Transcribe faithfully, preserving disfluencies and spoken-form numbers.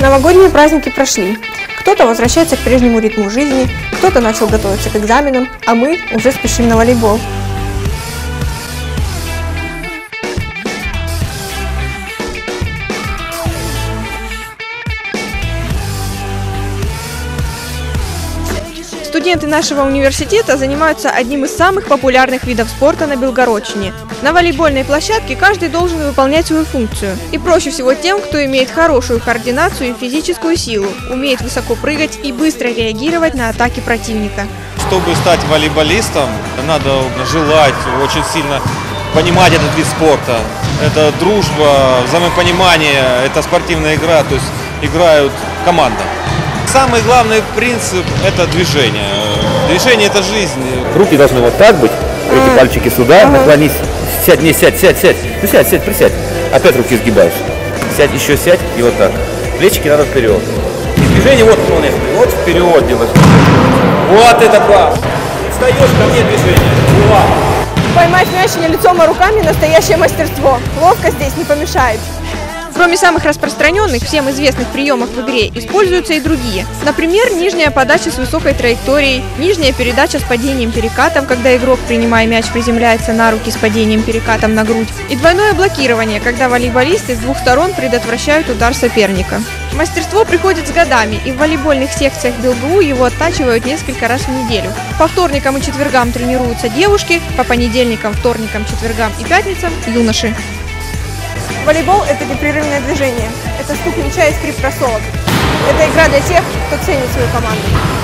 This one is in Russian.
Новогодние праздники прошли. Кто-то возвращается к прежнему ритму жизни, кто-то начал готовиться к экзаменам, а мы уже спешим на волейбол. Студенты нашего университета занимаются одним из самых популярных видов спорта на Белгородчине. На волейбольной площадке каждый должен выполнять свою функцию. И проще всего тем, кто имеет хорошую координацию и физическую силу, умеет высоко прыгать и быстро реагировать на атаки противника. Чтобы стать волейболистом, надо желать, очень сильно понимать этот вид спорта. Это дружба, взаимопонимание, это спортивная игра, то есть играют команда. Самый главный принцип – это движение. Движение – это жизнь. Руки должны вот так быть, эти пальчики сюда, ага. Наклонись, сядь, не сядь, сядь, сядь. Ну сядь, сядь, присядь. Опять руки сгибаешь. Сядь, еще сядь и вот так. Плечики надо вперед. И движение вот, вот вперед делаешь. Вот это класс. Встаешь, ко мне движение. Вот. Поймать мяч не лицом, а руками – настоящее мастерство. Ловкость здесь не помешает. Кроме самых распространенных, всем известных приемов в игре, используются и другие. Например, нижняя подача с высокой траекторией, нижняя передача с падением перекатом, когда игрок, принимая мяч, приземляется на руки с падением перекатом на грудь, и двойное блокирование, когда волейболисты с двух сторон предотвращают удар соперника. Мастерство приходит с годами, и в волейбольных секциях БелГУ его оттачивают несколько раз в неделю. По вторникам и четвергам тренируются девушки, по понедельникам, вторникам, четвергам и пятницам – юноши. Волейбол – это непрерывное движение, это стук мяча и скрип кроссовок. Это игра для тех, кто ценит свою команду.